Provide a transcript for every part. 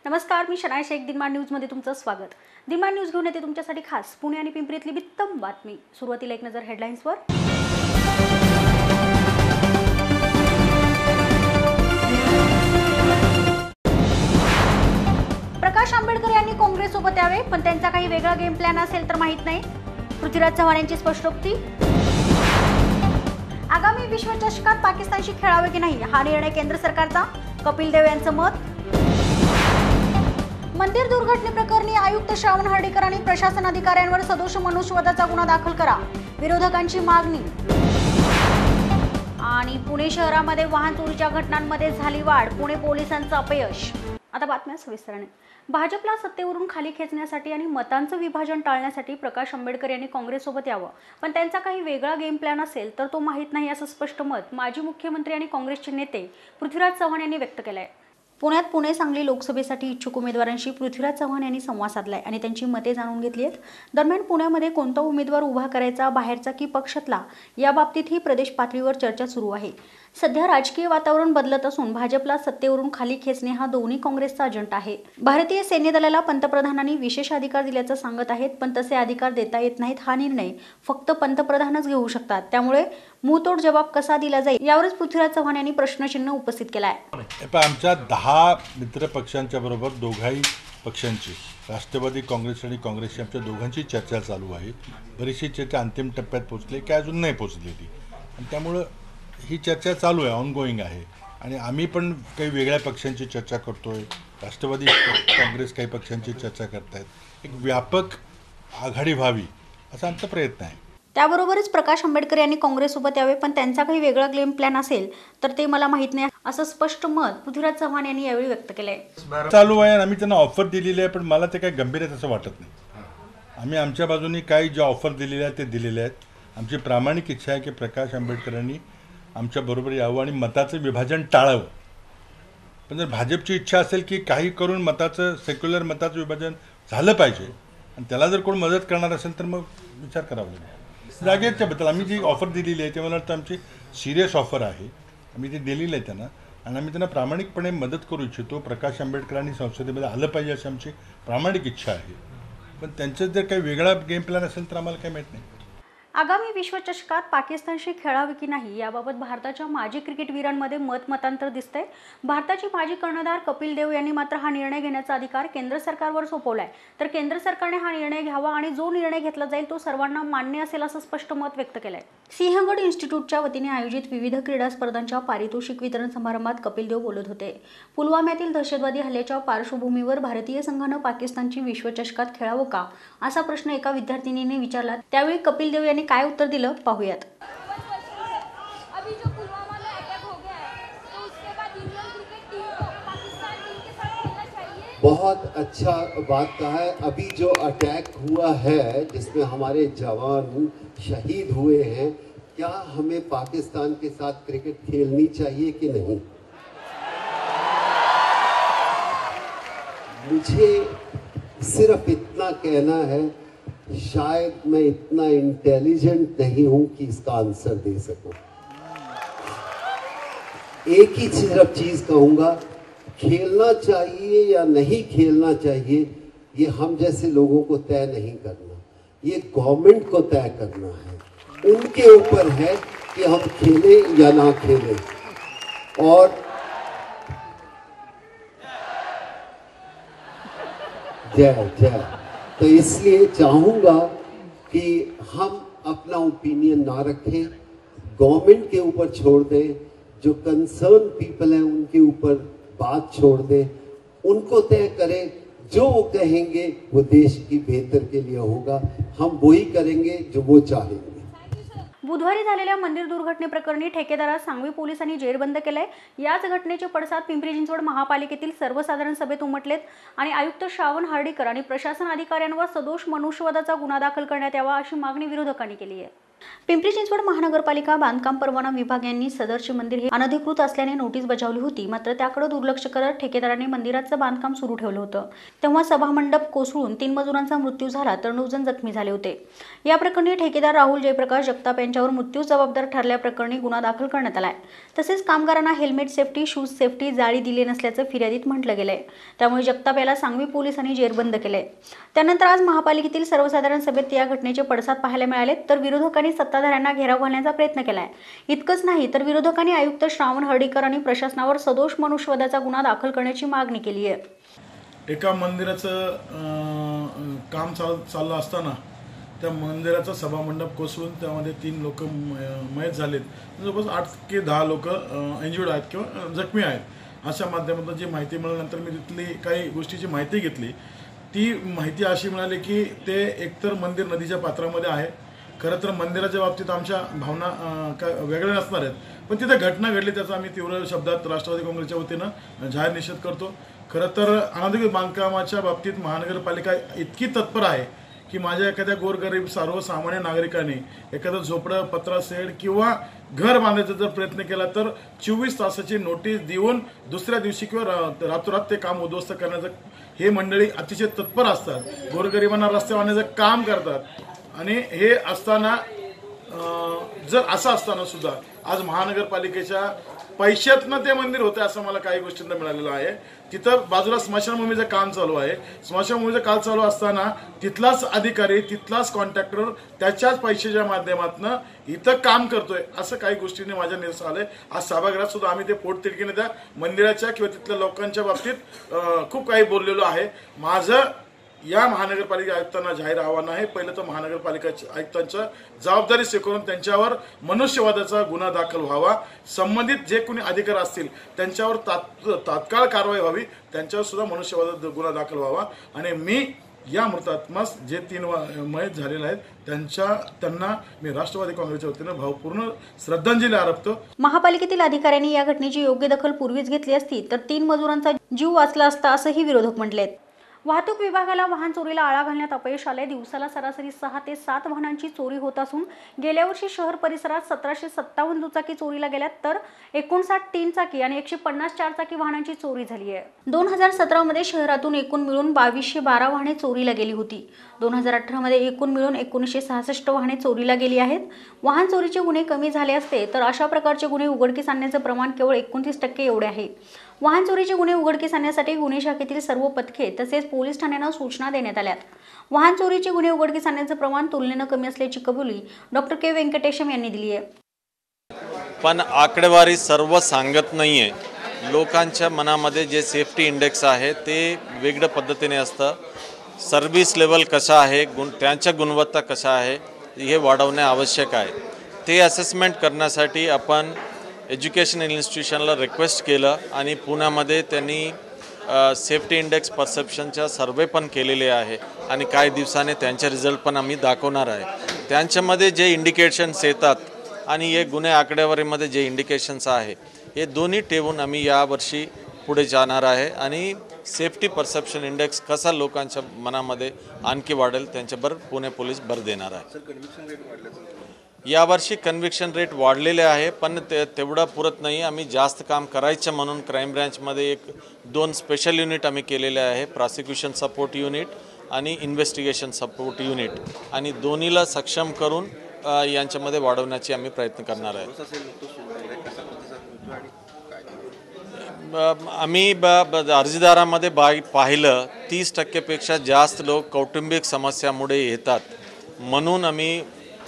नमस्कार, मी शनाय शेख. दिनमान न्यूजमध्ये तुमचं स्वागत. दिनमान न्यूज घेऊन येते तुमच्यासाठी खास पुणे आणि पिंपरीतली बित्तम बातमी. सुरुवातीला एक नजर हेडलाईन्सवर. प्रकाश आंबेडकर यांनी काँग्रेससोबत यावे, पण त्यांचा काही वेगळा गेम प्लॅन असेल तर माहीत नाही. पृथ्वीराज चव्हाण यांची स्पष्टोक्ती. आगामी विश्वचषकात पाकिस्तानशी खेळावे की नाही हा निर्णय केंद्र सरकारचा, कपिल देव यांचं मत. मंदिर दुर्घटनेप्रकरणी आयुक्त श्रावण हर्डीकर आणि प्रशासन अधिकाऱ्यांवर सदोष मनुष्यवधाचा गुन्हा दाखल करा, विरोधकांची मागणी. आणि पुणे शहरामध्ये वाहन चोरीच्या घटनांमध्ये झाली वाढ, पुणे पोलिसांचं अपयश. आता बातम्या सविस्तराने. भाजपला सत्तेवरून खाली खेचण्यासाठी आणि मतांचं विभाजन टाळण्यासाठी प्रकाश आंबेडकर यांनी काँग्रेससोबत यावं, पण त्यांचा काही वेगळा गेम प्लॅन असेल तर तो माहीत नाही, असं स्पष्ट मत माजी मुख्यमंत्री आणि काँग्रेसचे नेते पृथ्वीराज चव्हाण यांनी व्यक्त केलं आहे. पुण्यात पुणे सांगली लोकसभेसाठी इच्छुक उमेदवारांशी पृथ्वीराज चव्हाण यांनी संवाद साधलाय आणि त्यांची मते जाणून घेतली आहेत. दरम्यान पुण्यामध्ये कोणता उमेदवार उभा करायचा, बाहेरचा की पक्षातला, याबाबतीतही प्रदेश पातळीवर चर्चा सुरू आहे. सध्या राजकीय वातावरण बदलत असून भाजपला सत्तेवरून खाली खेचणे हा दोन्ही काँग्रेसचा अजेंडा आहे. भारतीय सैन्य दलाला पंतप्रधानांनी विशेष अधिकार दिल्याचं सांगत आहेत, पण तसे अधिकार देता येत नाहीत. हा निर्णय फक्त पंतप्रधानच घेऊ शकतात. त्यामुळे मुंहतोड जबाब कसा दिला जाईल यावरच पृथ्वीराज चव्हाण यांनी प्रश्नचिन्ह उपस्थित केला आहे. आमच्या 10 मित्र पक्षांच्या बरोबर दोघाही पक्षांची, राष्ट्रवादी काँग्रेस आणि काँग्रेसची, आमच्या दोघांची चर्चा चालू आहे. बरीचशी चर्चा अंतिम टप्प्यात पोहोचली की अजून नाही पोहोचलेली, आणि त्यामुळं ही चर्चा चालू आहे, ऑनगोईंग आहे. आणि आम्ही पण काही वेगळ्या पक्षांची चर्चा करतोय, राष्ट्रवादी काँग्रेस काही पक्षांची चर्चा करतायत. एक व्यापक आघाडी व्हावी असा आमचा प्रयत्न आहे. त्याबरोबरच प्रकाश आंबेडकर यांनी काँग्रेससोबत यावे, पण त्यांचा काही वेगळा गेम प्लॅन असेल तर ते मला माहीत नाही, असं स्पष्ट मत पृथ्वीराज चव्हाण यांनी यावेळी व्यक्त केलंय. चालू आहे, आम्ही त्यांना ऑफर दिलेली आहे, पण मला ते काही गंभीर आहे असं वाटत नाही. आम्ही आमच्या बाजूनी काही ज्या ऑफर दिलेल्या आहेत ते दिलेले आहेत. आमची प्रामाणिक इच्छा आहे की प्रकाश आंबेडकरांनी आमच्याबरोबर यावं आणि मताचं विभाजन टाळावं. पण जर भाजपची इच्छा असेल की काही करून मताचं, सेक्युलर मताचं विभाजन झालं पाहिजे आणि त्याला जर कोण मदत करणार असेल तर मग विचार करावा लागेल. जागेच्याबद्दल आम्ही जी ऑफर दिलेली आहे ते मला वाटतं आमची सिरियस ऑफर आहे. आम्ही ती दिलेली आहे त्यांना, आणि आम्ही त्यांना प्रामाणिकपणे मदत करू इच्छितो. प्रकाश आंबेडकरांनी संसदेमध्ये आलं पाहिजे अशी आमची प्रामाणिक इच्छा आहे. पण त्यांचं जर काही वेगळा गेम प्लॅन असेल तर आम्हाला काही माहीत नाही. आगामी विश्वचषकात पाकिस्तानशी खेळावे की नाही याबाबत भारताच्या माजी क्रिकेटवीरांमध्ये मतमतांतर दिसतंय. भारताचे माजी कर्णधार कपिल देव यांनी मात्र हा निर्णय घेण्याचा अधिकार केंद्र सरकारवर सोपवलाय, तर केंद्र सरकारने हा निर्णय घ्यावा आणि जो निर्णय घेतला जाईल तो सर्वांना मान्य असेल, असं स्पष्ट मत व्यक्त केलंय. सिंहगड इन्स्टिट्यूटच्या वतीने आयोजित विविध क्रीडा स्पर्धांच्या पारितोषिक वितरण समारंभात कपिल देव बोलत होते. पुलवाम्यातील दहशतवादी हल्ल्याच्या पार्श्वभूमीवर भारतीय संघानं पाकिस्तानची विश्वचषकात खेळावं का असा प्रश्न एका विद्यार्थिनीने विचारला. त्यावेळी कपिल देव यांनी काय उत्तर दिलं पाहूयात. बहुत अच्छा बात कहा है. अभी जो अटैक हुआ है जिसमें हमारे जवान शहीद हुए हैं, क्या हमें पाकिस्तान के साथ क्रिकेट खेलनी चाहिए कि नहीं? मुझे सिर्फ इतना कहना है, शायद मैं इतना इंटेलिजेंट नहीं हूं कि इसका आंसर दे सकूं. एक ही सिर्फ चीज कहूंगा, खेलना चाहिए या नहीं खेलना चाहिए ये हम जैसे लोगों को तय नहीं करना, ये गवर्नमेंट को तय करना है. उनके ऊपर है कि हम खेलें या ना खेलें. और जय जय. तो इसलिए चाहूंगा कि हम अपना ओपिनियन ना रखें, गवर्नमेंट के ऊपर छोड़ दें. जो कंसर्न पीपल हैं उनके ऊपर बात छोड़ दें, उनको तय करें. जो वो कहेंगे वो देश की बेहतर के लिए होगा. हम वही करेंगे जो वो चाहेंगे. बुधवारी झालेल्या मंदिर दुर्घटनेप्रकरणी ठेकेदारास सांगवी पोलिसांनी जेरबंद केलंय. याच घटनेचे पडसाद पिंपरी चिंचवड महापालिकेतील सर्वसाधारण सभेत उमटलेत आणि आयुक्त श्रावण हर्डीकर आणि प्रशासन अधिकाऱ्यांवर सदोष मनुष्यवधाचा गुन्हा दाखल करण्यात यावा अशी मागणी विरोधकांनी केली आहे. पिंपरी चिंचवड महानगरपालिका बांधकाम परवाना विभाग यांनी सदरचे मंदिर हे अनधिकृत असल्याने नोटीस बजावली होती. मात्र त्याकडे दुर्लक्ष करत ठेकेदारांनी मंदिराचं बांधकाम सुरू ठेवलं होतं. तेव्हा सभामंडप कोसळून 3 मजुरांचा मृत्यू झाला तर 9 जण जखमी झाले होते. या प्रकरणी ठेकेदार राहुल जयप्रकाश जगताप यांच्यावर मृत्यू जबाबदार ठरल्याप्रकरणी गुन्हा दाखल करण्यात आलाय. तसेच कामगारांना हेल्मेट सेफ्टी, शूज सेफ्टी, जाळी दिली नसल्याचं फिर्यादीत म्हटलं गेलंय. त्यामुळे जगताप याला सांगवी पोलिसांनी जेरबंद केलंय. त्यानंतर आज महापालिकेतील सर्वसाधारण सभेत या घटनेचे पडसाद पाहायला मिळाले. तर विरोधकांनी सत्ताधाऱ्यांना घेराव घालण्याचा प्रयत्न केलाय. इतकंच नाही तर विरोधकांनी आयुक्त श्रावण हर्डीकर आणि प्रशासनावर सदोष मनुष्यवधाचा गुन्हा दाखल करण्याची मागणी केली आहे. एका मंदिराचं काम चाललं असताना त्या मंदिराचा सभामंडप कोसळून त्यामध्ये 3 लोक मयत झालेत. जवळपास 8 ते 10 लोक इंजुर्ड आहेत किंवा जखमी आहेत. अशा माध्यमातून जी माहिती मिळाल्यानंतर मी तिथली काही गोष्टीची माहिती घेतली. ती माहिती अशी मिळाली की ते एकतर मंदिर नदीच्या पात्रामध्ये आहे. खरं तर मंदिराच्या बाबतीत आमच्या भावना वेगळ्या नसणार आहेत, पण तिथे घटना घडली त्याचा आम्ही तीव्र शब्दात राष्ट्रवादी काँग्रेसच्या वतीनं जाहीर निषेध करतो. खरं तर अनधिकृत बांधकामाच्या बाबतीत महानगरपालिका इतकी तत्पर आहे की माझ्या एखाद्या गोरगरीब सर्वसामान्य नागरिकांनी एखादं झोपडं, पत्रा सेड किंवा घर बांधायचा जर प्रयत्न केला तर 24 तासाची नोटीस देऊन दुसऱ्या दिवशी किंवा रातोरात ते काम उद्ध्वस्त करण्याचं हे मंडळी अतिशय तत्पर असतात. गोरगरिबांना रस्त्यावर आणण्याचं काम करतात. आणि हे असताना जर असं असताना सुद्धा आज महानगरपालिकेच्या पैशातनं ते मंदिर होते असं मला काही गोष्टींना मिळालेलं आहे. तिथं बाजूला स्मशानभूमीचं काम चालू आहे. स्मशानभूमीचं काम चालू असताना तिथलाच अधिकारी, तिथलाच कॉन्ट्रॅक्टर त्याच्याच पैशाच्या माध्यमातून इथं काम करतोय असं काही गोष्टींनी माझ्या निदर्शनास आलंय. आज सभागृहात सुद्धा आम्ही ते पोटतिडकीने त्या मंदिराच्या किंवा तिथल्या लोकांच्या बाबतीत खूप काही बोललेलो आहे. माझं या महानगरपालिका आयुक्तांना जाहीर आव्हान आहे. पहिलं तर महानगरपालिका आयुक्तांच्या जबाबदारी स्वीकारून त्यांच्यावर मनुष्यवधाचा गुन्हा दाखल व्हावा. संबंधित जे कोणी अधिकारी असतील त्यांच्यावर तात्काळ कारवाई व्हावी. त्यांच्यावर सुद्धा मनुष्यवधाचा गुन्हा दाखल व्हावा. आणि मी या मृतात्मास जे 3 मयत झालेले आहेत त्यांना मी राष्ट्रवादी काँग्रेसच्या वतीनं भावपूर्ण श्रद्धांजली अर्पतो. महापालिकेतील अधिकाऱ्यांनी या घटनेची योग्य दखल पूर्वीच घेतली असती तर 3 मजुरांचा जीव वाचला असता असंही विरोधक म्हटलेत. वाहतूक विभागाला वाहन चोरीला आळा घालण्यात अपयश आले. दिवसाला सरासरी 6 ते 7 वाहनांची चोरी होत असून गेल्या वर्षी शहर परिसरात 1757 दुचाकी चोरीला गेल्यात तर 59 3 चाकी आणि 150 4 चाकी वाहनांची चोरी झाली आहे. 2017 मध्ये शहरातून एकूण मिळून 2212 वाहने चोरीला गेली होती. 2018 मध्ये एकूण मिळून 1966 वाहने चोरीला गेली आहेत. वाहन चोरीचे गुन्हे कमी झाले असते तर अशा प्रकारचे गुन्हे उघडकीस आणण्याचे प्रमाण केवळ 29% एवढे आहे. वाहन चोरीचे गुन्हे उघडकीस आणण्यासाठी गुन्हे शाखेतील सर्व पथके तसेच पोलीस ठाण्यांना सूचना देण्यात आल्यात. वाहन चोरीचे गुन्हे उघडकीस आणण्याचे प्रमाण तुलनेने कमी असल्याची कबुली डॉक्टर के व्यंकटेशम यांनी दिली आहे. पण आकडेवारी सर्व सांगत नाहीये. लोकांच्या मनामध्ये जे सेफ्टी इंडेक्स आहे ते वेगळ्या पद्धतीने असतं. सर्व्हिस लेवल कसा आहे, त्यांच्या गुणवत्ता कशा आहे हे वाढवणे आवश्यक आहे. ते असेसमेंट करण्यासाठी आपण एज्युकेशनल इन्स्टिट्यूशनला रिक्वेस्ट केलं आणि पुण्यामध्ये त्यांनी सेफ्टी इंडेक्स परसेप्शनचा सर्वे पण केलेले आहे आणि काही दिवसाने त्यांचे रिझल्ट पण आम्ही दाखवणार आहे. त्यांच्यामध्ये जे इंडिकेशन्स येतात आणि हे गुन्हे आकडेवारीमध्ये जे इंडिकेशन्स आहे हे दोन्ही ठेवून आम्ही यावर्षी पुढे जाणार आहे आणि सेफ्टी परसेप्शन इंडेक्स कसा लोकांच्या मनामध्ये आणखी वाढेल त्यांच्यावर पुणे पोलीस भर देणार आहे. यावर्षी कन्व्हिक्शन रेट वाढलेले आहे पण तेवढं पुरत नाही. आम्ही जास्त काम करायचं म्हणून क्राईम ब्रँचमध्ये 2 स्पेशल युनिट आम्ही केलेले आहे. प्रॉसिक्युशन सपोर्ट युनिट आणि इन्व्हेस्टिगेशन सपोर्ट युनिट आणि दोन्हीला सक्षम करून यांच्यामध्ये वाढवण्याची आम्ही प्रयत्न करणार आहे. आम्ही अर्जदारामध्ये पाहिलं 30% जास्त लोक कौटुंबिक समस्यामुळे येतात. म्हणून आम्ही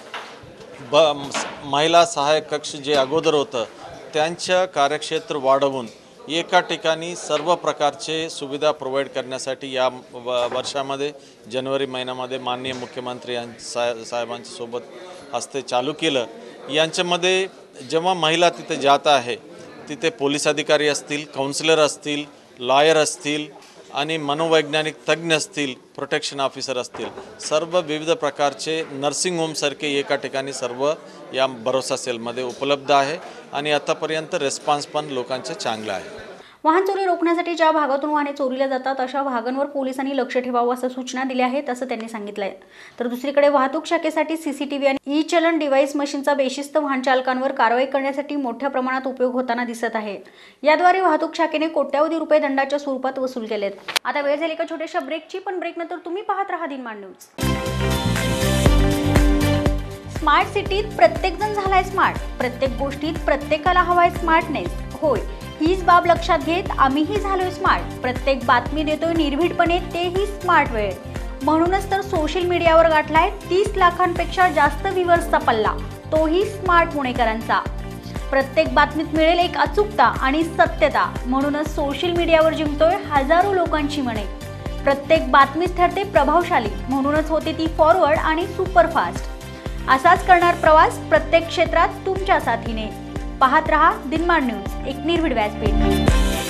महिला सहाय्यक कक्ष जे अगोदर होतं त्यांचं कार्यक्षेत्र वाढवून एका ठिकाणी सर्व प्रकारचे सुविधा प्रोव्हाइड करण्यासाठी या वर्षामध्ये जानेवारी महिन्यामध्ये माननीय मुख्यमंत्री साहेबांच्या सोबत हस्ते चालू केलं. यांच्यामध्ये जेव्हा महिला तिथे जात आहे तिथे पोलीस अधिकारी असतील, काउन्सिलर असतील, लॉयर असतील आणि मनोवैज्ञानिक तज्ज्ञ असतील, प्रोटेक्शन ऑफिसर असतील, सर्व विविध प्रकारचे नर्सिंग होमसारखे एका ठिकाणी सर्व या भरोसा सेलमध्ये उपलब्ध आहे आणि आतापर्यंत रिस्पॉन्स पण लोकांचा चांगला आहे. वाहन चोरी रोखण्यासाठी ज्या भागातून वाहने चोरीला जातात अशा भागांवर पोलिसांनी लक्ष ठेवावं असं सूचना दिल्या आहेत असं त्यांनी सांगितलंय. तर दुसरीकडे वाहतूक शाखेसाठी सीसीटीव्ही आणि ई चलन डिव्हाइस मशीनचा बेशिस्त वाहन चालकांवर कारवाई करण्यासाठी मोठ्या प्रमाणात उपयोग होताना दिसत आहे. याद्वारे वाहतूक शाखेने कोट्यावधी रुपये दंडाच्या स्वरूपात वसूल केलेत. आता वेळ झाली का छोट्याशा ब्रेकची, पण ब्रेकनंतर तुम्ही पाहत राहा दिनमान न्यूज. स्मार्ट सिटीत प्रत्येकजण झालाय स्मार्ट. प्रत्येक गोष्टीत प्रत्येकाला हवाय स्मार्टनेस. होय, हीच बाब लक्षात घेत आम्हीही झालोय स्मार्ट. प्रत्येक बातमी देतोय निर्भीडपणे, तेही स्मार्ट वेळ. म्हणूनच तर सोशल मीडियावर गाठलाय 30 लाखांपेक्षा जास्त व्ह्यूअर्सचा पल्ला, तोही स्मार्ट पुणेकरांचा. प्रत्येक बातमीत मिळेल एक अचूकता आणि सत्यता, म्हणूनच सोशल मीडियावर जिंकतोय हजारो लोकांची मने. प्रत्येक बातमीच ठरते प्रभावशाली, म्हणूनच होते ती फॉरवर्ड आणि सुपरफास्ट. असाच करणार प्रवास प्रत्येक क्षेत्रात तुमच्या साथीने. पाहत रहा दिनमान न्यूज, एक निर्भीड व्यासपीठ.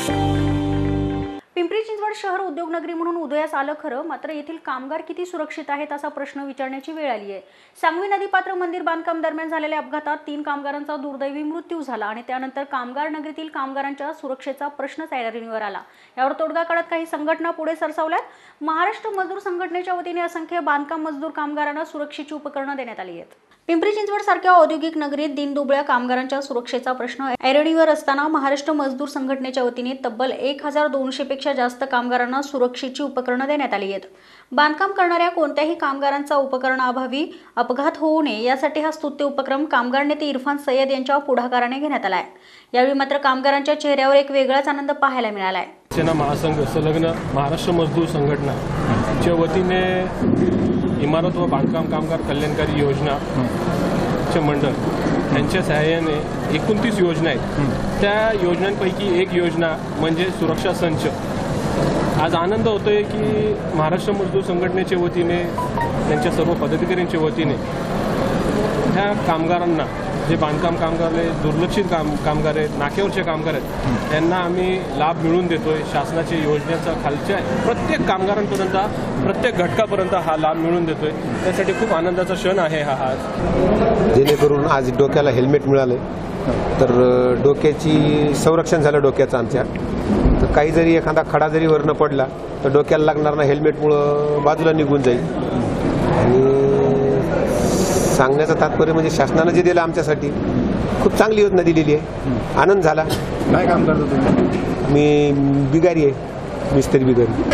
पिंपरी चिंचवड शहर उद्योगनगरी म्हणून उदयास आलं खरं, मात्र येथील कामगार किती सुरक्षित आहेत असा प्रश्न विचारण्याची वेळ आली आहे. सांगवी नदीपात्र मंदिर बांधकाम दरम्यान झालेल्या अपघातात 3 कामगारांचा दुर्दैवी मृत्यू झाला आणि त्यानंतर कामगार नगरीतील कामगारांच्या सुरक्षेचा प्रश्नच ऐरणीवर आला. यावर तोडगा काढत काही संघटना पुढे सरसावल्यात. महाराष्ट्र मजदूर संघटनेच्या वतीने असंख्य बांधकाम मजदूर कामगारांना सुरक्षेची उपकरणं देण्यात आली आहेत. पिंपरी चिंचवड सारख्या औद्योगिक नगरीत दिनदुबळ्या कामगारांच्या सुरक्षेचा प्रश्न ऐरणीवर असताना महाराष्ट्र मजदूर संघटनेच्या वतीने तब्बल 1200 पेक्षा जास्त कामगारांना सुरक्षेची उपकरणं देण्यात आली आहेत. बांधकाम करणाऱ्या कोणत्याही कामगारांचा उपकरणाअभावी अपघात होऊ नये यासाठी हा स्तुत्य उपक्रम कामगार नेते इरफान सय्यद यांच्या पुढाकाराने घेण्यात आलाय. यावेळी मात्र कामगारांच्या चेहऱ्यावर एक वेगळाच आनंद पाहायला मिळालाय. सेना महासंघ संलग्न महाराष्ट्र मजदूर संघटनाच्या वतीने इमारत व बांधकाम कामगार कल्याणकारी योजना चे मंडळ यांच्या सहाय्याने 29 योजना आहेत. त्या योजनांपैकी एक योजना म्हणजे सुरक्षा संच. आज आनंद होतोय की महाराष्ट्र मजदूर संघटनेच्या वतीने त्यांच्या सर्व पदाधिकाऱ्यांच्या वतीने ह्या कामगारांना, जे बांधकाम कामगार आहेत, दुर्लक्षित कामगार आहेत, नाक्यावरचे कामगार आहेत, यांना आम्ही लाभ मिळवून देतोय. शासनाच्या योजनेचा खालच्या प्रत्येक कामगारांपर्यंत, प्रत्येक घटकापर्यंत हा लाभ मिळवून देतोय. त्यासाठी खूप आनंदाचा क्षण आहे हा आज. जेणेकरून आज डोक्याला हेल्मेट मिळाले तर डोक्याची संरक्षण झालं डोक्याचं आमच्या. तर काही जरी एखादा खडा जरी वरनं पडला तर डोक्याला लागणार ना हेल्मेटमुळं बाजूला निघून जाईल. आणि सांगण्याचं तात्पर्य म्हणजे शासनानं जे दिलं आमच्यासाठी खूप चांगली योजना दिलेली आहे. आनंद झाला. काय काम करतो तुम्ही? मी बिगारी आहे, मिस्त्री बिगारी.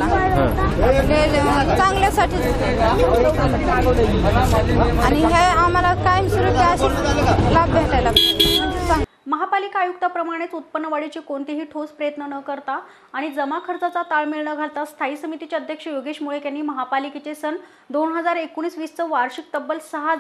चांगल्यासाठी आणि हे आम्हाला कायमस्वरूपी असे लाभ भेटायला. महापालिका आयुक्ताप्रमाणेच उत्पन्न वाढीचे कोणतेही ठोस प्रयत्न न करता आणि जमा खर्चाचा ताळमेळ न घालता स्थायी समितीचे अध्यक्ष योगेश मुळीक यांनी महापालिकेचे सन 2019-20चं वार्षिक तब्बल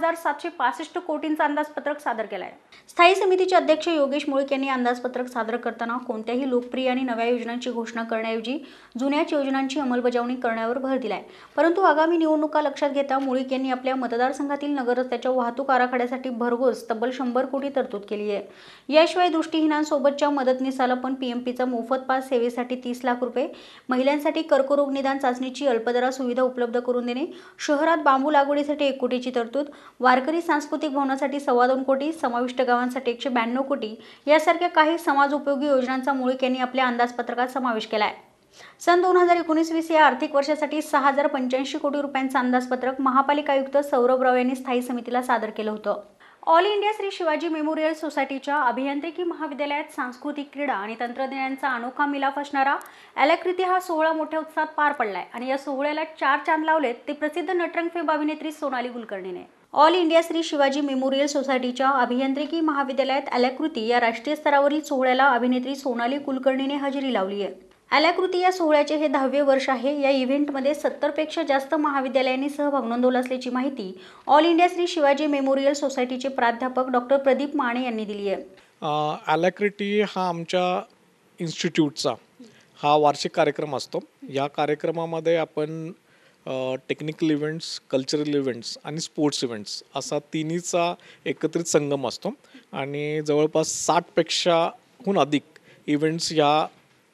6,765 कोटींचं अंदाजपत्रक सादर केलं आहे. स्थायी समितीचे अध्यक्ष योगेश मुळीक यांनी अंदाजपत्रक सादर करताना कोणत्याही लोकप्रिय आणि नव्या योजनांची घोषणा करण्याऐवजी जुन्याच योजनांची अंमलबजावणी करण्यावर भर दिलाय. परंतु आगामी निवडणुका लक्षात घेता मुळीक यांनी आपल्या मतदारसंघातील नगर रस्त्याच्या वाहतूक आराखड्यासाठी भरघोस तब्बल 100 कोटी तरतूद केली आहे. याशिवाय दृष्टिहीनांसोबतच्या मदतनीसाला पण पीएमपीचा मोफत पास सेवेसाठी 30 लाख रुपये, महिलांसाठी कर्करोग निदान चाचणीची अल्पदरात सुविधा उपलब्ध करून देणे, शहरात बांबू लागवडीसाठी 1 कोटीची तरतूद, वारकरी सांस्कृतिक भवनासाठी 2.25 कोटी, समाविष्ट गावांसाठी 192 कोटी यासारख्या काही समाजोपयोगी योजनांचा मुळीक यांनी आपल्या अंदाजपत्रकात समावेश केला आहे. सन 2019-20 या आर्थिक वर्षासाठी 6,085 कोटी रुपयांचं अंदाजपत्रक महापालिका आयुक्त सौरभ राव यांनी स्थायी समितीला सादर केलं होतं. All India Shri Shivaji Memorial सोसायटीच्या अभियांत्रिकी महाविद्यालयात सांस्कृतिक, क्रीडा आणि तंत्रज्ञानाचा अनोखा मिलाफ असणारा एलाकृती हा सोहळा मोठ्या उत्साहात पार पडलाय आणि या सोहळ्याला 4 चांद लावलेत ते प्रसिद्ध नटरंगफेम अभिनेत्री सोनाली कुलकर्णीने. All India Shri Shivaji Memorial सोसायटीच्या अभियांत्रिकी महाविद्यालयात एलाकृती या राष्ट्रीय स्तरावरील सोहळ्याला अभिनेत्री सोनाली कुलकर्णीने हजेरी लावली आहे. एलाकृती या सोहळ्याचे हे 10वे वर्ष आहे. या इव्हेंटमध्ये 70 पेक्षा जास्त महाविद्यालयांनी सहभाग नोंदवला असल्याची माहिती All India Shri Shivaji Memorial सोसायटीचे प्राध्यापक डॉक्टर प्रदीप माने यांनी दिली आहे. एलाकृती हा आमच्या इन्स्टिट्यूटचा हा वार्षिक कार्यक्रम असतो. या कार्यक्रमामध्ये आपण टेक्निकल इव्हेंट्स, कल्चरल इव्हेंट्स आणि स्पोर्ट्स इव्हेंट्स असा तिन्हीचा एकत्रित संगम असतो आणि जवळपास 60पेक्षाहून अधिक इव्हेंट्स या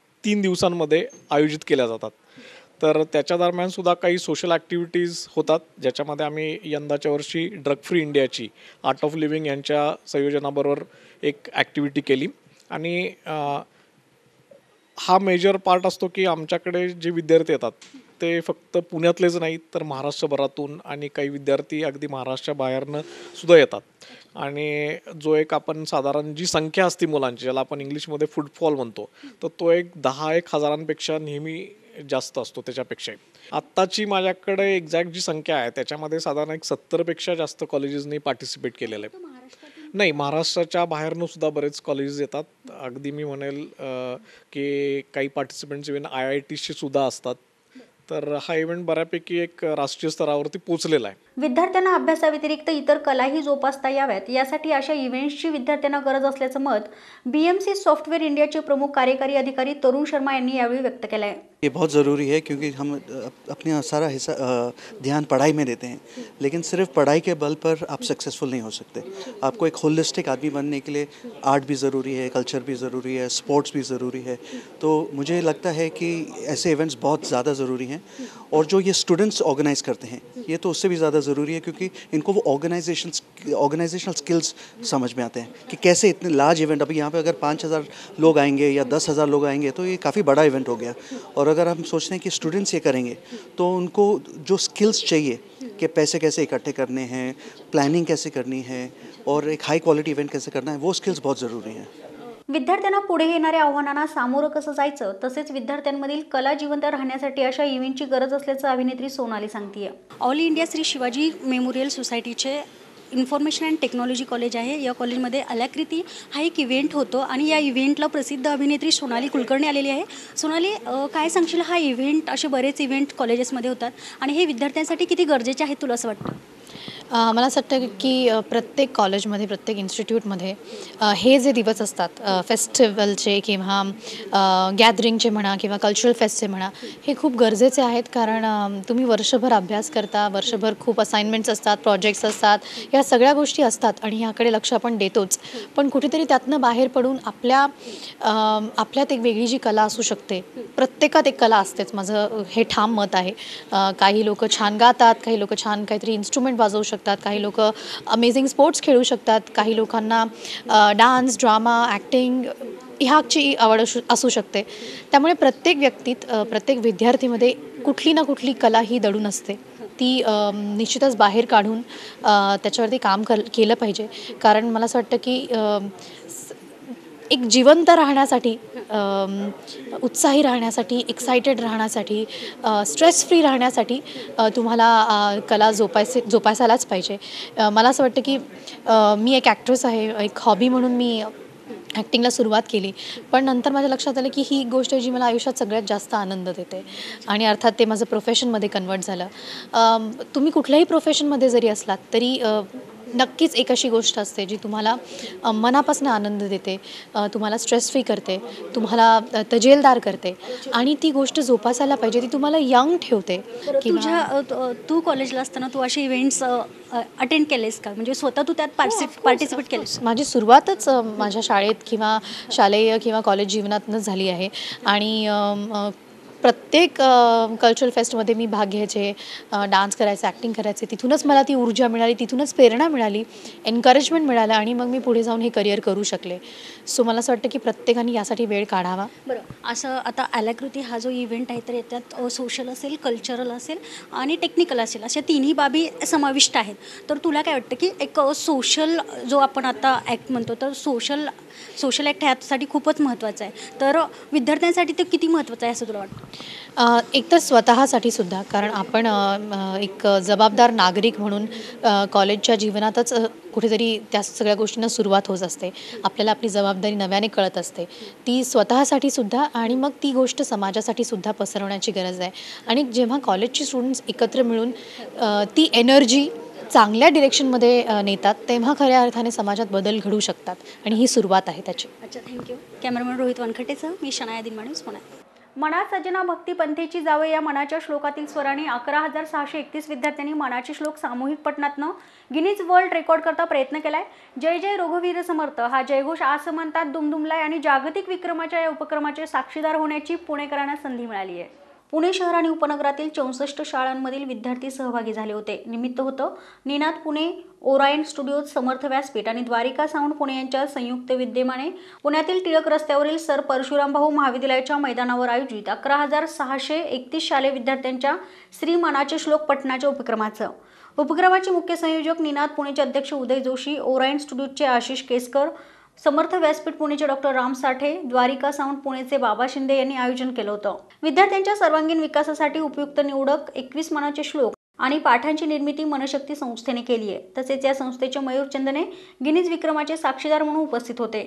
3 दिवसांमध्ये आयोजित केल्या जातात. तर त्याच्या दरम्यानसुद्धा काही सोशल ॲक्टिव्हिटीज होतात, ज्याच्यामध्ये आम्ही यंदाच्या वर्षी ड्रग फ्री इंडियाची आर्ट ऑफ लिव्हिंग यांच्या संयोजनाबरोबर एक ॲक्टिव्हिटी केली आणि हा मेजर पार्ट असतो की आमच्याकडे जे विद्यार्थी येतात ते फक्त पुण्यातलेच नाहीत तर महाराष्ट्रभरातून आणि काही विद्यार्थी अगदी महाराष्ट्राच्या बाहेरनं सुद्धा येतात. आणि जो एक आपण साधारण जी संख्या असते मुलांची, ज्याला आपण इंग्लिशमध्ये फुटफॉल म्हणतो, तर तो एक 10-1 हजारांपेक्षा नेहमी जास्त असतो त्याच्यापेक्षाही. आत्ताची माझ्याकडे एक्झॅक्ट जी संख्या आहे त्याच्यामध्ये साधारण एक 70पेक्षा जास्त कॉलेजेसनी पार्टिसिपेट केलेलं आहे. नाही, महाराष्ट्राच्या बाहेरनं सुद्धा बरेच कॉलेजेस येतात. अगदी मी म्हणेल की काही पार्टिसिपेंट्स इव्हन IITशी सुद्धा असतात. तर हा इव्हेंट बऱ्यापैकी एक राष्ट्रीय स्तरावरती पोहोचलेला आहे. विद्यार्थ्यांना अभ्यासाव्यतिरिक्त इतर कलाही जोपासता याव्यात यासाठी अशा इव्हेंट्सची विद्यार्थ्यांना गरज असल्याचं मत BMC सॉफ्टवेयर इंडियाचे प्रमुख कार्यकारी अधिकारी तरुण शर्मा यांनी यावेळी व्यक्त केलं आहे. ये बहुत ज़रूरी है क्योंकि हम अपना सारा हिस्सा ध्यान पढ़ाई में देते हैं, लेकिन सिर्फ पढ़ाई के बल पर आप सक्सेसफुल नहीं हो सकते. आपको एक होलिस्टिक आदमी बनने के लिए आर्ट भी ज़रूरी है, कल्चर भी ज़रूरी है, स्पोर्ट्स भी ज़रूरी है. तो मुझे लगता है कि ऐसे इवेंट्स बहुत ज़्यादा ज़रूरी हैं. और जो ये स्टूडेंट्स ऑर्गेनाइज करते हैं ये तो उससे भी ज़्यादा ज़रूरी है क्योंकि इनको वो ऑर्गेनाइजेशनल स्किल्स समझ में आते हैं कि कैसे इतने लार्ज इवेंट, अभी यहाँ पे अगर 5,000 लोग आएंगे या 10,000 लोग आएंगे तो ये काफ़ी बड़ा इवेंट हो गया. और अगर हम सोचते हैं कि स्टूडेंट्स ये करेंगे तो उनको जो स्किल्स चाहिए कि पैसे कैसे इकट्ठे करने हैं, प्लानिंग कैसे करनी है और एक हाई क्वालिटी इवेंट कैसे करना है, वो स्किल्स बहुत ज़रूरी हैं. विद्यार्थ्यांना पुढे येणाऱ्या आव्हानांना सामोरं कसं जायचं तसेच विद्यार्थ्यांमधील कला जिवंत राहण्यासाठी अशा इव्हेंटची गरज असल्याचं अभिनेत्री सोनाली सांगतेय. All India Shri Shivaji Memorial सोसायटीचे इन्फॉर्मेशन अँड टेक्नॉलॉजी कॉलेज आहे. या कॉलेजमध्ये आल्याकृती हा एक इव्हेंट होतो आणि या इव्हेंटला प्रसिद्ध अभिनेत्री सोनाली कुलकर्णी आलेली आहे. सोनाली, काय सांगशील, हा इव्हेंट, असे बरेच इव्हेंट कॉलेजेसमध्ये होतात आणि हे विद्यार्थ्यांसाठी किती गरजेचे आहेत तुला असं वाटतं? मला असं वाटतं की प्रत्येक कॉलेजमध्ये, प्रत्येक इन्स्टिट्यूटमध्ये हे जे दिवस असतात फेस्टिवलचे किंवा गॅदरिंगचे म्हणा किंवा कल्चरल फेस्टचे म्हणा, हे खूप गरजेचे आहेत. कारण तुम्ही वर्षभर अभ्यास करता, वर्षभर खूप असाइनमेंट्स असतात, प्रोजेक्ट्स असतात, या सगळ्या गोष्टी असतात आणि ह्याकडे लक्ष आपण देतोच. पण कुठेतरी त्यातनं बाहेर पडून आपल्यात एक वेगळी जी कला असू शकते, प्रत्येकात एक कला असतेच, माझं हे ठाम मत आहे. काही लोक छान गातात, काही लोक छान काहीतरी इन्स्ट्रुमेंट वाजवू शकतात, काही लोक अमेझिंग स्पोर्ट्स खेळू शकतात, काही लोकांना डान्स, ड्रामा, ॲक्टिंग ह्याची आवड असू शकते. त्यामुळे प्रत्येक व्यक्तीत, प्रत्येक विद्यार्थीमध्ये कुठली ना कुठली कला ही दडून असते. ती निश्चितच बाहेर काढून त्याच्यावरती काम केलं पाहिजे. कारण मला असं वाटतं की एक जिवंत राहण्यासाठी, उत्साही राहण्यासाठी, एक्सायटेड राहण्यासाठी, स्ट्रेस फ्री राहण्यासाठी तुम्हाला कला जोपासायलाच पाहिजे. मला असं वाटतं की मी एक ॲक्ट्रेस आहे, एक हॉबी म्हणून मी ॲक्टिंगला सुरुवात केली, पण नंतर माझ्या लक्षात आलं की ही गोष्ट जी मला आयुष्यात सगळ्यात जास्त आनंद देते आणि अर्थात ते माझं प्रोफेशनमध्ये कन्वर्ट झालं. तुम्ही कुठल्याही प्रोफेशनमध्ये जरी असलात तरी नक्कीच एक अशी गोष्ट असते जी तुम्हाला मनापासून आनंद देते, तुम्हाला स्ट्रेस फ्री करते, तुम्हाला तजेलदार करते आणि ती गोष्ट जोपासायला पाहिजे. ती तुम्हाला यंग ठेवते. तू कॉलेजला असताना तू असे इव्हेंट्स अटेंड केलेस का? म्हणजे स्वतः तू त्यात पार्टिसिपेट केलेस? माझी सुरुवातच माझ्या शाळेत किंवा शालेय किंवा कॉलेज जीवनातूनच झाली आहे आणि प्रत्येक कल्चरल फेस्टमध्ये मी भाग घ्यायचे, डान्स करायचे, ॲक्टिंग करायचे. तिथूनच मला ती ऊर्जा मिळाली, तिथूनच प्रेरणा मिळाली, एन्करेजमेंट मिळालं आणि मग मी पुढे जाऊन हे करिअर करू शकले. सो मला असं वाटतं की प्रत्येकाने यासाठी वेळ काढावा. बरं, असं आता आल्याकृती हा जो इव्हेंट आहे तर याच्यात सोशल असेल, कल्चरल असेल आणि टेक्निकल असेल, अशा तिन्ही बाबी समाविष्ट आहेत. तर तुला काय वाटतं की एक सोशल जो आपण आता ॲक्ट म्हणतो, तर सोशल ॲक्ट ह्यासाठी खूपच महत्त्वाचं आहे. तर विद्यार्थ्यांसाठी ते किती महत्त्वाचं आहे असं तुला वाटतं? एक तर स्वतःसाठी सुद्धा, कारण आपण एक जबाबदार नागरिक म्हणून कॉलेजच्या जीवनातच कुठेतरी त्या सगळ्या गोष्टींना सुरुवात होत असते. आपल्याला आपली जबाबदारी नव्याने कळत असते, ती स्वतःसाठी सुद्धा आणि मग ती गोष्ट समाजासाठी सुद्धा पसरवण्याची गरज आहे. आणि जेव्हा कॉलेजचे स्टुडंट्स एकत्र मिळून ती एनर्जी चांगल्या डिरेक्शनमध्ये नेतात तेव्हा खऱ्या अर्थाने समाजात बदल घडू शकतात आणि ही सुरुवात आहे त्याची. अच्छा, थँक्यू. कॅमेरामॅन रोहित वानखटेसह मी शनाया दिनमाणूस, पुणे. मना सजना भक्ती पंथेची जावे या मनाच्या श्लोकातील स्वराने 11,631 विद्यार्थ्यांनी मनाचे श्लोक सामूहिक पठणातनं गिनीज वर्ल्ड रेकॉर्ड करता प्रयत्न केलाय. जय जय रघुवीर समर्थ हा जयघोष आसमंतात दुमदुमलाय आणि जागतिक विक्रमाच्या या उपक्रमाचे साक्षीदार होण्याची पुणेकरांना संधी मिळाली आहे. पुणे शहर आणि उपनगरातील 64 शाळांमधील विद्यार्थी सहभागी झाले होते. निमित्त होतं निनाद पुणे, ओरायन स्टुडिओज, समर्थ व्यासपीठ आणि द्वारिका साऊंड पुणे यांच्या संयुक्त विद्यमाने पुण्यातील टिळक रस्त्यावरील सर परशुरामभाऊ महाविद्यालयाच्या मैदानावर आयोजित 11,631 शालेय विद्यार्थ्यांच्या श्री मनाचे श्लोक पठणाच्या उपक्रमाचे मुख्य संयोजक निनाद पुणेचे अध्यक्ष उदय जोशी, ओरायन स्टुडिओजचे आशिष केसकर, समर्थ व्यासपीठ पुणेचे डॉक्टर राम साठे, द्वारिका साऊंड पुणेचे बाबा शिंदे यांनी आयोजन केलं होतं. विद्यार्थ्यांच्या सर्वांगीण विकासासाठी उपयुक्त निवडक 21 मनाचे श्लोक आणि पाठांची निर्मिती मनशक्ती संस्थेने केली आहे. तसेच या संस्थेचे मयूर चंदने गिनीज विक्रमाचे साक्षीदार म्हणून उपस्थित होते.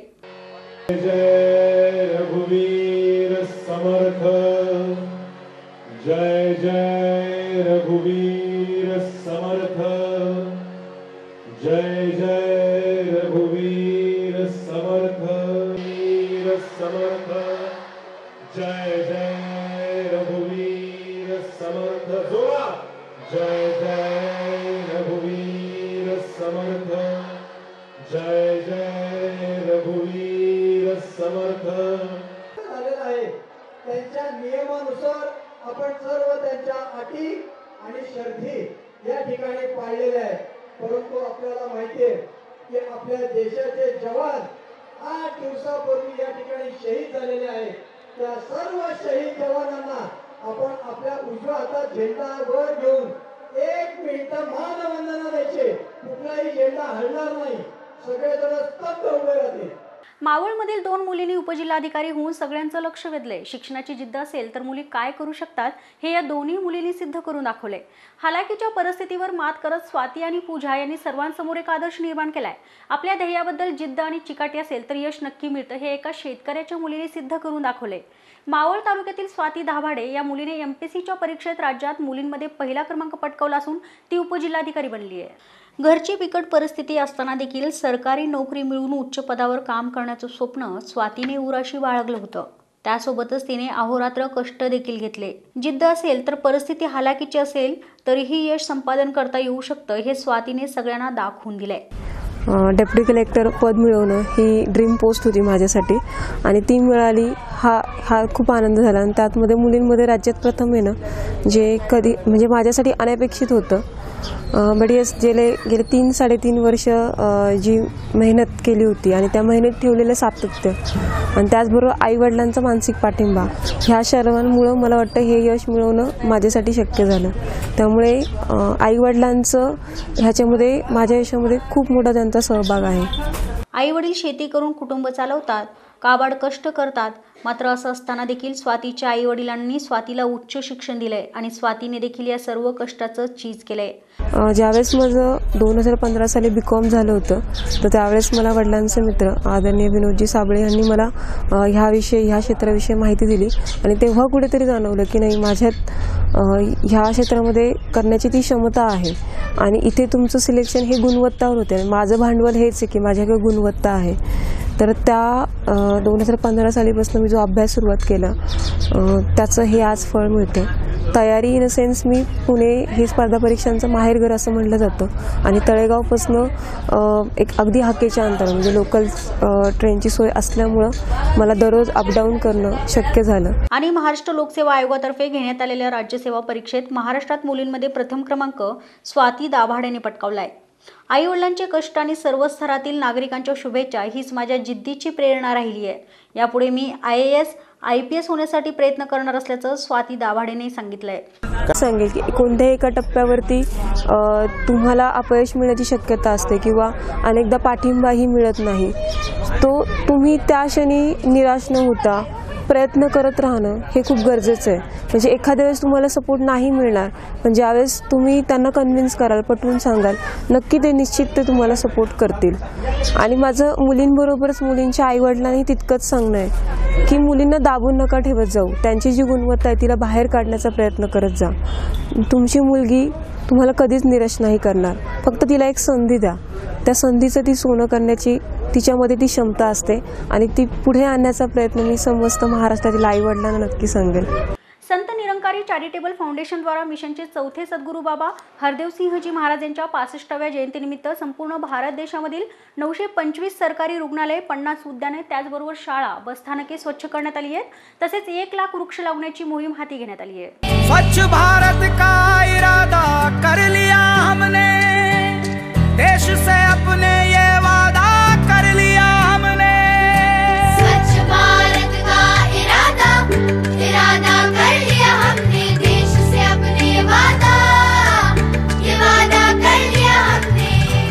जय रघुवीर समर्थ, जय जय रघुवीर समर्थ, जय जय रघुवीर समर्थ, वीर समर्थ, जय जय रघुवीर समर्थ, जोरा, जय जय रघुवीर समर्थ, जय जय रघुवीर समर्थ. झालेला आहे त्यांच्या नियमानुसार आपण सर्व त्यांच्या अटी आणि शर्ती या ठिकाणी पाळलेल्या आहेत. परंतु आपल्याला माहिती आहे की आपल्या देशाचे जवान 8 दिवसापूर्वी या ठिकाणी शहीद झालेले आहेत. त्या सर्व शहीद जवानांना आपण आपल्या उजव्या हातात झेंडा वर घेऊन 1 मिनिट मानवंदना द्यायची. कुठलाही झेंडा हलणार नाही, सगळेजण स्तब्ध उभे राहतील. मावळमधील 2 मुलींनी उपजिल्हाधिकारी होऊन सगळ्यांचं लक्ष वेधले. शिक्षणाची जिद्द असेल तर मुली काय करू शकतात हे या दोन्ही मुलींनी सिद्ध करून दाखवले. हालाकीच्या परिस्थितीवर मात करत स्वाती आणि पूजा यांनी सर्वांसमोर एक आदर्श निर्माण केलाय. आपल्या ध्येयाबद्दल जिद्द आणि चिकाटी असेल तर यश नक्की मिळतं हे एका शेतकऱ्याच्या मुलीने सिद्ध करून दाखवले. मावळ तालुक्यातील स्वाती दाभाडे या मुलीने MPSCच्या परीक्षेत राज्यात मुलींमध्ये पहिला क्रमांक पटकावला असून ती उपजिल्हाधिकारी बनली आहे. घरची बिकट परिस्थिती असताना देखील सरकारी नोकरी मिळवून उच्च पदावर काम करण्याचं स्वप्न स्वातीने उराशी बाळगलं होतं. त्यासोबतच तिने अहोरात्र कष्ट देखील घेतले. जिद्द असेल तर परिस्थिती हालाकीची असेल तरीही यश संपादन करता येऊ शकतं हे स्वातीने सगळ्यांना दाखवून दिलंय. डेप्युटी कलेक्टर पद मिळवणं ही ड्रीम पोस्ट होती माझ्यासाठी आणि ती मिळाली. हा खूप आनंद झाला आणि त्यातमध्ये मुलींमध्ये राज्यात प्रथम येणं जे कधी म्हणजे माझ्यासाठी अनपेक्षित होतं. बट येस गेले 3-3.5 वर्ष जी मेहनत केली होती आणि त्या मेहनत ठेवलेलं सातत्य आणि त्याचबरोबर आईवडिलांचा मानसिक पाठिंबा ह्या सर्वांमुळं मला वाटतं हे यश मिळवणं माझ्यासाठी शक्य झालं. त्यामुळे आईवडिलांचं ह्याच्यामध्ये माझ्या यशामध्ये खूप मोठा त्यांचा सहभाग आहे. आईवडील शेती करून कुटुंब चालवतात, काबाड कष्ट करतात. मात्र असं असताना देखील स्वातीच्या आईवडिलांनी स्वातीला उच्च शिक्षण दिलंय आणि स्वातीने देखील या सर्व कष्टाचं चीज केलंय. ज्यावेळेस माझं 2015 साली BCom झालं होतं तर त्यावेळेस मला वडिलांचे मित्र आदरणीय विनोदजी साबळे यांनी मला ह्या क्षेत्राविषयी माहिती दिली आणि तेव्हा कुठेतरी जाणवलं की नाही माझ्यात ह्या क्षेत्रामध्ये करण्याची ती क्षमता आहे आणि इथे तुमचं सिलेक्शन हे गुणवत्तावर होते. माझं भांडवल हेच आहे की माझ्याकडे गुणवत्ता आहे. तर त्या 2015 सालीपासून मी जो अभ्यास सुरुवात केला त्याचं हे आज फळ मिळतं. तयारी इन अ सेन्स मी पुणे हे स्पर्धा परीक्षांचं माहेरघर असं म्हटलं जातं आणि तळेगावपासनं एक अगदी हाकेच्या अंतरावर म्हणजे लोकल ट्रेनची सोय असल्यामुळं मला दररोज अपडाऊन करणं शक्य झालं. आणि महाराष्ट्र लोकसेवा आयोगातर्फे घेण्यात आलेल्या राज्यसेवा परीक्षेत महाराष्ट्रात मुलींमध्ये प्रथम क्रमांक स्वाती दाभाडेने पटकावलाय. आई वडिलांचे कष्ट आणि सर्व स्तरातील नागरिकांच्या शुभेच्छा हीच माझ्या जिद्दीची प्रेरणा राहिली आहे. यापुढे मी IAS IPS होण्यासाठी प्रयत्न करणार असल्याचं स्वाती दाभाडेने सांगितलंय. सांगेल की कोणत्याही एका टप्प्यावरती तुम्हाला अपयश मिळण्याची शक्यता असते किंवा अनेकदा पाठिंबाही मिळत नाही. तो तुम्ही त्या क्षणी निराश न होता प्रयत्न करत राहणं हे खूप गरजेचं आहे. म्हणजे एखाद्या वेळेस तुम्हाला सपोर्ट नाही मिळणार पण ज्यावेळेस तुम्ही त्यांना कन्व्हिन्स कराल, पटवून सांगाल, नक्की ते निश्चित ते तुम्हाला सपोर्ट करतील. आणि माझं मुलींबरोबरच मुलींच्या आईवडिलांनी तितकंच सांगणं आहे की मुलींना दाबून नका ठेवत जाऊ. त्यांची जी गुणवत्ता आहे तिला बाहेर काढण्याचा प्रयत्न करत जा. तुमची मुलगी तुम्हाला कधीच निराश नाही करणार. फक्त तिला एक संधी द्या. त्या संधीचं ती सोनं करण्याची तिच्यामध्ये ती क्षमता असते आणि ती पुढे आणण्याचा प्रयत्न मी समस्त महाराष्ट्रातील आईवडिलांना नक्की सांगेल. संत निरंकारी चॅरिटेबल फाउंडेशन द्वारा मिशनचे चौथे सद्गुरू बाबा हरदेवसिंहजी महाराज यांच्या 65व्या जयंतीनिमित्त संपूर्ण भारत देशामधील 925 सरकारी रुग्णालये, 50 उद्याने, त्याचबरोबर शाळा, बसस्थानके स्वच्छ करण्यात आली आहेत. तसेच 1 लाख वृक्ष लावण्याची मोहीम हाती घेण्यात आली आहे. स्वच्छ भारत का इरादा कर लिया हमने, देश से अपने ये वादा कर लिया हमने. स्वच्छ भारत का इरादा कर लिया हमने, देश से अपने ये वादा कर लिया हमने.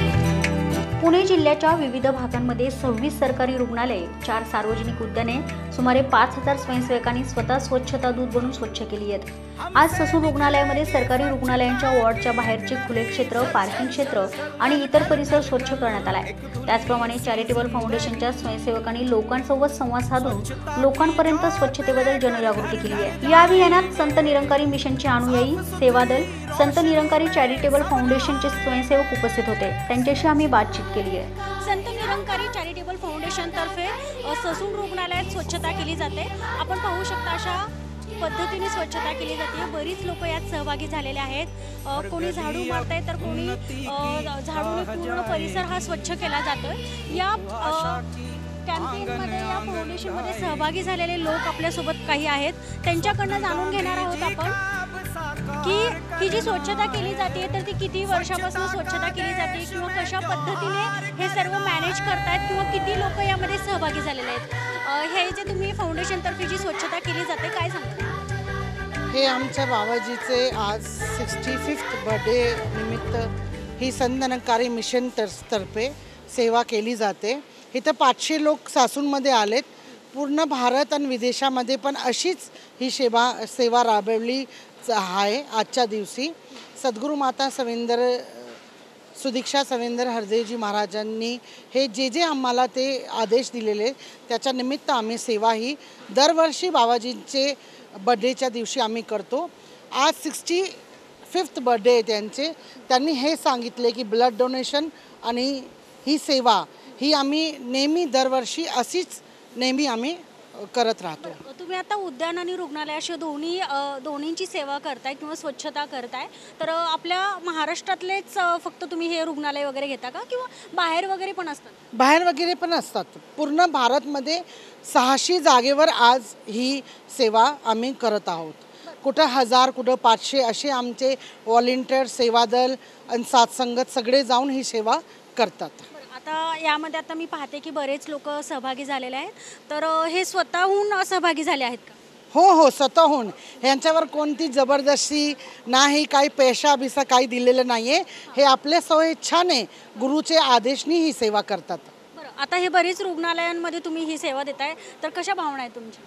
पुणे जिल्ह्याच्या विविध भागांमध्ये 26 सरकारी रुग्णालये, 4 सार्वजनिक उद्याने, सुमारे 5000 स्वयंसेवकांनी स्वतः स्वच्छता दूत बनून स्वच्छ केली आहेत. आज ससून रुग्णालयामध्ये सरकारी रुग्णालयांच्या वॉर्डच्या बाहेरचे खुले क्षेत्र, पार्किंग क्षेत्र आणि इतर परिसर स्वच्छ करण्यात आला आहे. त्याचप्रमाणे चॅरिटेबल फाउंडेशनच्या स्वयंसेवकांनी लोकांसोबत संवाद साधून लोकांपर्यंत स्वच्छतेबद्दल जनजागृती केली आहे. या अभियानात संत निरंकारी मिशनचे अनुयायी, सेवादल, संत निरंकारी चॅरिटेबल फाउंडेशनचे स्वयंसेवक उपस्थित होते. त्यांच्याशी आम्ही बातचीत केली आहे. संत निरंकारी चॅरिटेबल फाउंडेशन तर्फे ससून रुग्णालयात स्वच्छता केली जाते. आपण पाहू शकता अशा पद्धतीने स्वच्छता केली जाते. बरीच लोक यात सहभागी झालेले आहेत. कोणी झाडू मारताय तर कोणी झाडूने पूर्ण परिसर हा स्वच्छ केला जातोय. या कॅम्पेनमध्ये, या फाउंडेशनमध्ये सहभागी झालेले लोक आपल्यासोबत काही आहेत. त्यांच्याकडनं जाणून घेणार आहोत आपण की ही जी स्वच्छता केली जाते तर ती किती वर्षापासून स्वच्छता केली जाते किंवा कशा पद्धतीने हे सर्व मॅनेज करतायत किंवा किती लोक यामध्ये सहभागी झालेले आहेत. हे जे तुम्ही फाउंडेशनतर्फे जी स्वच्छता केली जाते, काय सांगता? हे आमच्या बाबाजीचे आज 65th बर्थडे निमित्त ही संत निरंकारी मिशन तर्फे सेवा केली जाते. इथं 500 लोक सासूनमध्ये आलेत. पूर्ण भारत आणि विदेशामध्ये पण अशीच ही सेवा राबवली आहे. आजच्या दिवशी सद्गुरू माता सुदीक्षा सवेंद्र हरदेवजी महाराजांनी हे जे आम्हाला ते आदेश दिलेले, त्याच्या निमित्त आम्ही सेवा ही दरवर्षी बाबाजींचे बर्थडेच्या दिवशी आम्ही करतो. आज 65th बर्थडे आहे त्यांचे. त्यांनी हे सांगितले की ब्लड डोनेशन आणि ही सेवा ही आम्ही नेहमी दरवर्षी अशीच नेहमी आम्ही करत राहतो. तुम्ही आता उद्यान आणि रुग्णालय अशा दोन्हींची सेवा करताय किंवा स्वच्छता करताय, तर आपल्या महाराष्ट्रातलेच फक्त तुम्ही हे रुग्णालय वगैरे घेता का किंवा बाहेर वगैरे पण असतात? बाहेर वगैरे पण असतात. पूर्ण भारतमध्ये 600 जागेवर आज ही सेवा आम्ही करत आहोत. कुठं 1000, कुठं 500 असे आमचे व्हॉलेंटियर, सेवादल आणि साथसंगत सगळे जाऊन ही सेवा करतात. आता यामध्ये आता मी पाहते की बरेच लोक सहभागी झालेले आहेत, तर हे स्वतःहून सहभागी झाले आहेत का? हो, स्वतःहून. ह्यांच्यावर कोणती जबरदस्ती नाही, काही पैसा बिसा काही दिलेलं नाही आहे. हे आपल्या स्वइच्छाने गुरुचे आदेशनी ही सेवा करतात. बरं, आता हे बरीच रुग्णालयांमध्ये तुम्ही ही सेवा देताय, तर कशा भावना आहे तुमच्या?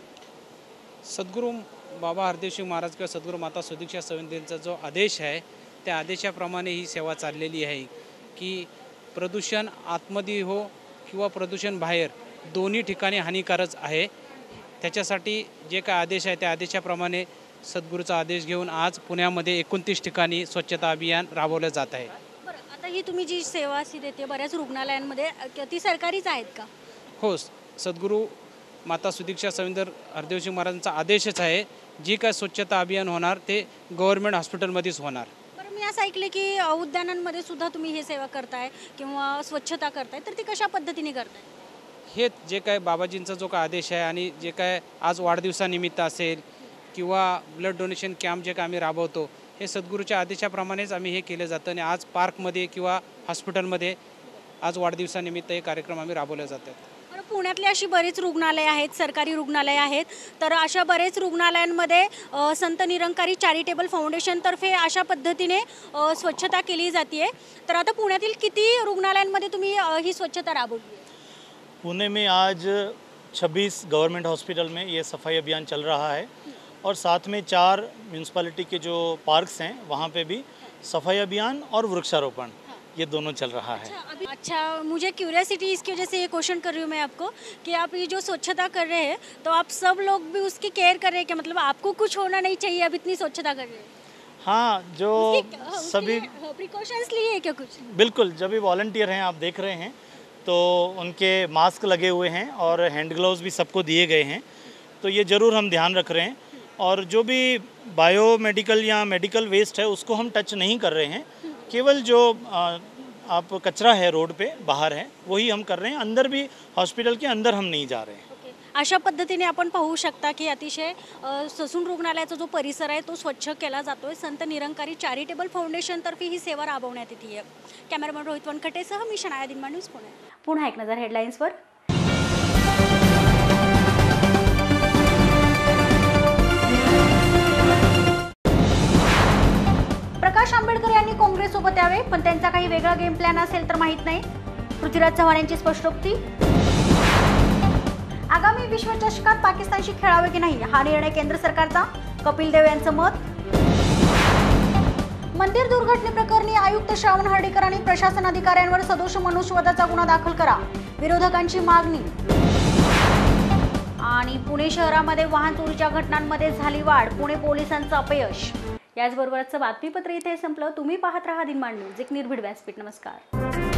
सद्गुरू बाबा हरदेवसिंह महाराज किंवा सद्गुरू माता सुदीक्षा सवेंद्रचा जो आदेश आहे त्या आदेशाप्रमाणे ही सेवा चाललेली आहे की प्रदूषण आतमध्ये हो किंवा प्रदूषण बाहेर दोन्ही ठिकाणी हानिकारक आहे. त्याच्यासाठी जे काय आदेश आहे त्या आदेशाप्रमाणे सद्गुरूचा आदेश घेऊन आज पुण्यामध्ये 29 ठिकाणी स्वच्छता अभियान राबवलं जात आहे. बरं, आता ही तुम्ही जी सेवा अशी देते बऱ्याच रुग्णालयांमध्ये, ती सरकारीच आहेत का? हो, सद्गुरू माता सुदीक्षा सवेंद्र हरदेवसिंह महाराजांचा आदेशच आहे. जी काय स्वच्छता अभियान होणार ते गव्हर्नमेंट हॉस्पिटलमध्येच होणार. मी असं ऐकले की उद्यानांमध्ये सुद्धा तुम्ही हे सेवा करताय किंवा स्वच्छता करताय, तर ती कशा पद्धतीने करताय? हे जे काय बाबाजींचा जो काय आदेश आहे आणि जे काय आज वाढदिवसानिमित्त असेल किंवा ब्लड डोनेशन कॅम्प जे काय आम्ही राबवतो, हे सद्गुरूच्या आदेशाप्रमाणेच आम्ही हे केलं जातं. आणि आज पार्कमध्ये किंवा हॉस्पिटलमध्ये आज वाढदिवसानिमित्त हे कार्यक्रम आम्ही राबवले जातात. पुण्यातली अशी बरीच रुग्णालय आहेत, सरकारी रुग्णालय आहेत, तर अशा बरेच रुग्णालयांमध्ये संत निरंकारी चॅरिटेबल फाउंडेशनतर्फे अशा पद्धतीने स्वच्छता केली जाते. तर आता पुण्यातील किती रुग्णालयांमध्ये तुम्ही ही स्वच्छता राबवली? पुणे में आज 26 गवर्नमेंट हॉस्पिटल में ये सफाई अभियान चल रहा है और साथ में 4 म्यूनसिपैलिटी के जो पार्क्स हैं वहाँ पे भी सफाई अभियान और वृक्षारोपण ये दोनों चल रहा है. अच्छा, मुझे क्यूरियोसिटी इसकी वजह से ये क्वेश्चन कर रही हूँ मैं आपको कि आप ये जो स्वच्छता कर रहे हैं तो आप सब लोग भी उसकी केयर कर रहे हैं क्या? मतलब आपको कुछ होना नहीं चाहिए, अब इतनी स्वच्छता कर रहे हैं? हाँ, जो सभी प्रिकॉशंस लिए क्या कुछ? बिल्कुल, जब भी वॉलंटियर हैं आप देख रहे हैं तो उनके मास्क लगे हुए हैं और हैंड ग्लव्स भी सबको दिए गए हैं, तो ये ज़रूर हम ध्यान रख रहे हैं. और जो भी बायोमेडिकल या मेडिकल वेस्ट है उसको हम टच नहीं कर रहे हैं। केवल जो आप कचरा है रोड पे बाहर है वही हम कर रहे हैं, अंदर भी हॉस्पिटल के अंदर हम नहीं जा रहे हैं। अशा पद्धतीने आपण पाहू शकता की अतिशय ससून रुग्णालयाचा जो परिसर आहे तो स्वच्छ केला जातोय। संत निरंकारी चॅरिटेबल फाउंडेशनतर्फे ही सेवा राबवण्यात येते आहे। कॅमेरामॅन रोहित वनखटेसह मी शनाया दिनमान, न्यूज पुणे। पुन्हा एक नजर हेडलाईन्सवर। प्रकाश आंबेडकर यांनी काँग्रेससोबत यावे, पण त्यांचा काही वेगळा गेम प्लॅन असेल तर माहीत नाही। पृथ्वीराज चव्हाण यांची स्पष्टोक्ती। आगामी विश्वचषकात पाकिस्तानशी खेळावे की नाही हा निर्णय केंद्र सरकारचा, कपिल देव यांचं मत। मंदिर दुर्घटनेप्रकरणी आयुक्त श्रावण हर्डीकर आणि प्रशासन अधिकाऱ्यांवर सदोष मनुष्यवधाचा गुन्हा दाखल करा, विरोधकांची मागणी। आणि पुणे शहरामध्ये वाहन चोरीच्या घटनांमध्ये झाली वाढ, पुणे पोलिसांचं अपयश। याचबरोबरचं बातमीपत्र इथे संपलं। तुम्ही पाहत राहा दिनमान न्यूज, एक निर्भीड व्यासपीठ। नमस्कार।